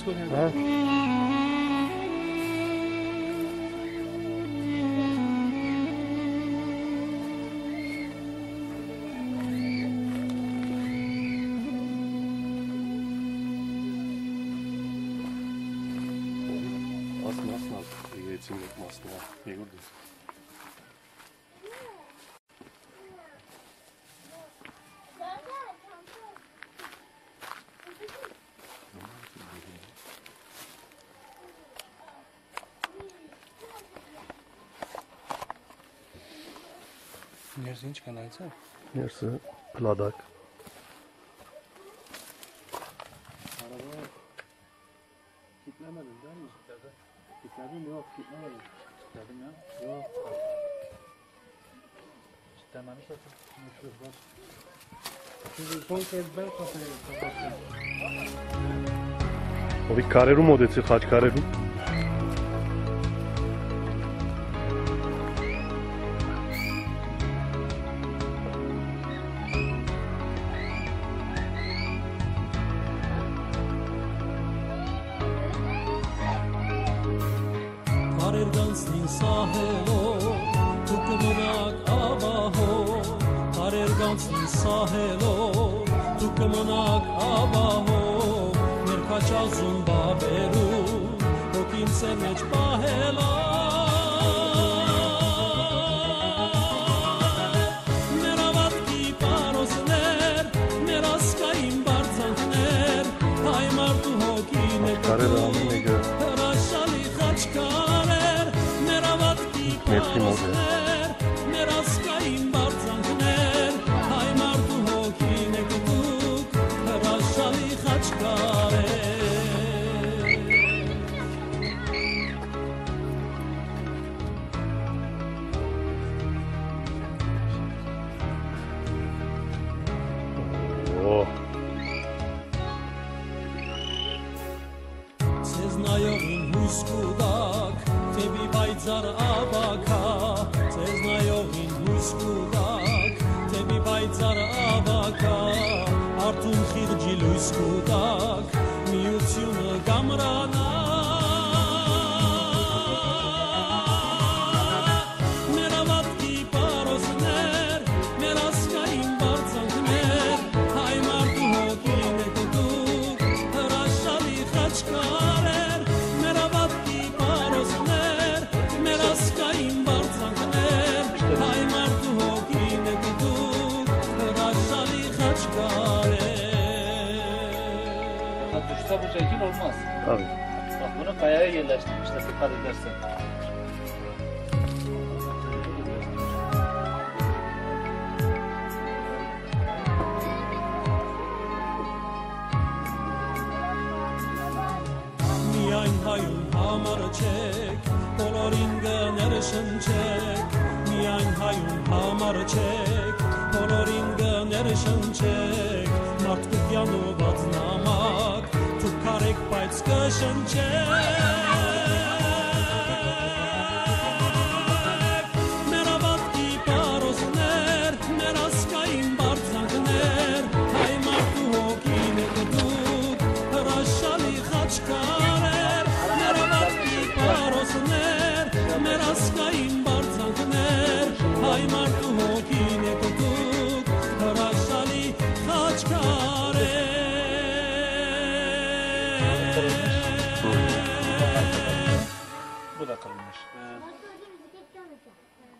Ha? Masna, recimo masna, jegurdi. Neresi hiç kanalsa? Neresi? Pladak. Araba kilitlemedin değil mi? Kilitledin yok, kilitlemedim. Kilitledim ya? Yok. Kilitlememiş zaten. Şimdi son kez ben kapattım. Ovi kareru modeci, Khach kareru. Karergansnin sahelo, tukmanak abaho. Karergansnin sahelo, tukmanak abaho. Merkachazun baberu, o kimse mech bahela. Meravat ki parosner, meraskaim barzantner. Haymar tu hokine Kareru Rashali Khach karer, meravat ki parosner, meraskaim barzantner. Haymar tu hokine kutuk, Rashali Khach karer. Oh. Seznayogin huskudak, tebi bayzar abaka. Seznayogin huskudak, tebi bayzar abaka. Artun khirjil huskudak, miutsiun gamrana. Meravat ki parosner, meraskaim barzantner. Haymar tu hokine kutuk, Rashali Khach karer. Meravat ki parosner, meraskaim barzantner. Haymar tu hokine kutuk, Rashali Khach karer. Düşse bu şekil olmaz. Tabii. Bak bunu kayaya yerleştirmişler, dikkat edersen. Միայն հայուն համարը չեք, բոլորին կներշնչեք, միայն հայուն համարը չեք, բոլորին կներշնչեք, մարդկության ուված նամակ, դուք կարեք բայց կշնչեք, մեր ավատքի պարոսներ, մեր ասկային բարձանքներ, հայ մարդու հոգին է կդուք, հրաշալի խաչքարեր, մեր ավատքի պարոսներ, մեր ասկային բարձանքներ, հայ մարդու հոգին է կդուք, հրաշալի խաչքարեր. Bu da kırılmış.